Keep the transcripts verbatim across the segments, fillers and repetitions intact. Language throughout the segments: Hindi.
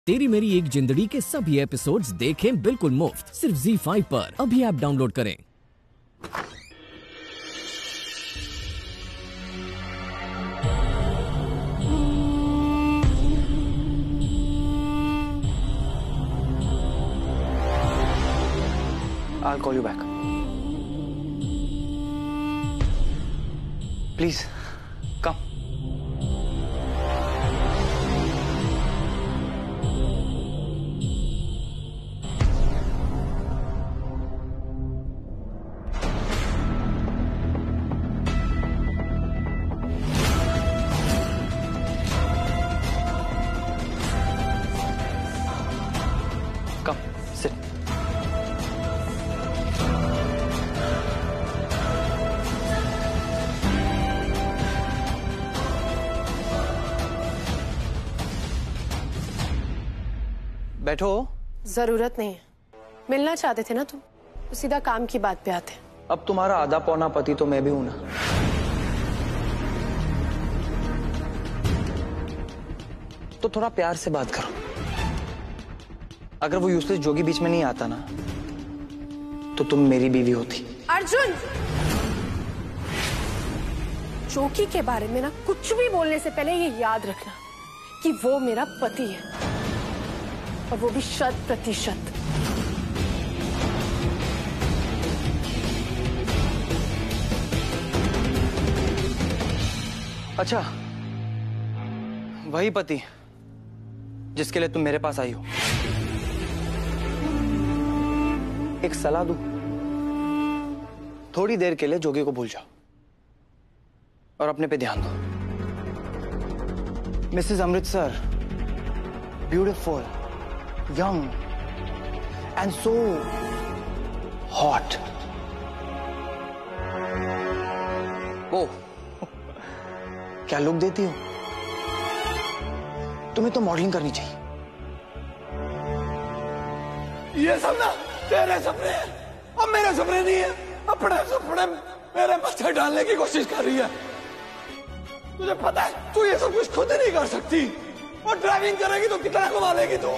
तेरी मेरी एक जिंदड़ी के सभी एपिसोड्स देखें बिल्कुल मुफ्त सिर्फ ज़ी फाइव पर। अभी ऐप डाउनलोड करें। I'll call you back. Please, come. Come, sit. बैठो। जरूरत नहीं है। मिलना चाहते थे ना तुम, तो सीधा काम की बात पे आते। अब तुम्हारा आधा पौना पति तो मैं भी हूं ना। तो थोड़ा प्यार से बात करो। अगर वो यूजलेस जोगी बीच में नहीं आता ना, तो तुम मेरी बीवी होती। अर्जुन, जोगी के बारे में ना कुछ भी बोलने से पहले ये याद रखना कि वो मेरा पति है, और वो भी शत प्रतिशत। अच्छा, वही पति जिसके लिए तुम मेरे पास आई हो। एक सलाह दूं? थोड़ी देर के लिए जोगी को भूल जाओ और अपने पे ध्यान दो। Mrs Amritsar, beautiful, young and so hot. ओ, क्या लुक देती हो? तुम्हें तो मॉडलिंग करनी चाहिए। ये सब ना तेरे सपने हैं, अब मेरे सपने नहीं है। अपने सपने मेरे माथे डालने की कोशिश कर रही है। तुझे पता है तू ये सब कुछ खुद ही नहीं कर सकती, और ड्राइविंग करेगी तो कितना कमा लेगी तू।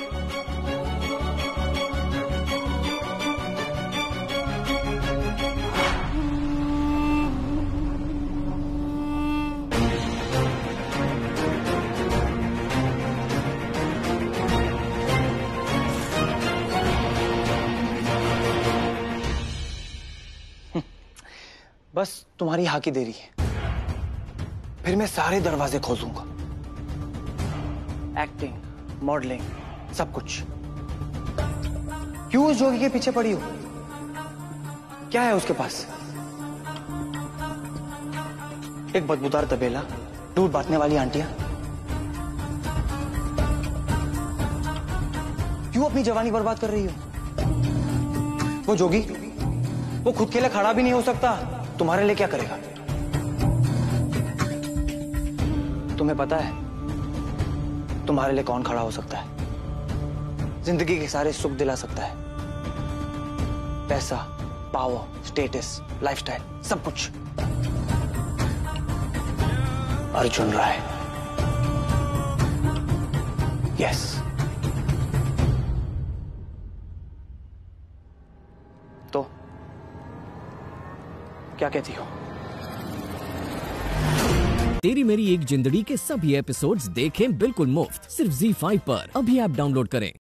बस तुम्हारी हाँ की देरी है, फिर मैं सारे दरवाजे खोलूंगा। एक्टिंग, मॉडलिंग, सब कुछ। क्यों उस जोगी के पीछे पड़ी हो? क्या है उसके पास? एक बदबूदार तबेला, दूध बांटने वाली आंटियां? क्यों अपनी जवानी बर्बाद कर रही हो? वो जोगी, वो खुद के लिए खड़ा भी नहीं हो सकता, तुम्हारे लिए क्या करेगा? तुम्हें पता है तुम्हारे लिए कौन खड़ा हो सकता है? जिंदगी के सारे सुख दिला सकता है। पैसा, पावर, स्टेटस, लाइफस्टाइल, सब कुछ। अर्जुन राय। यस। तो क्या कहती हो? तेरी मेरी एक जिंदड़ी के सभी एपिसोड्स देखें बिल्कुल मुफ्त सिर्फ ज़ी फाइव पर। अभी ऐप डाउनलोड करें।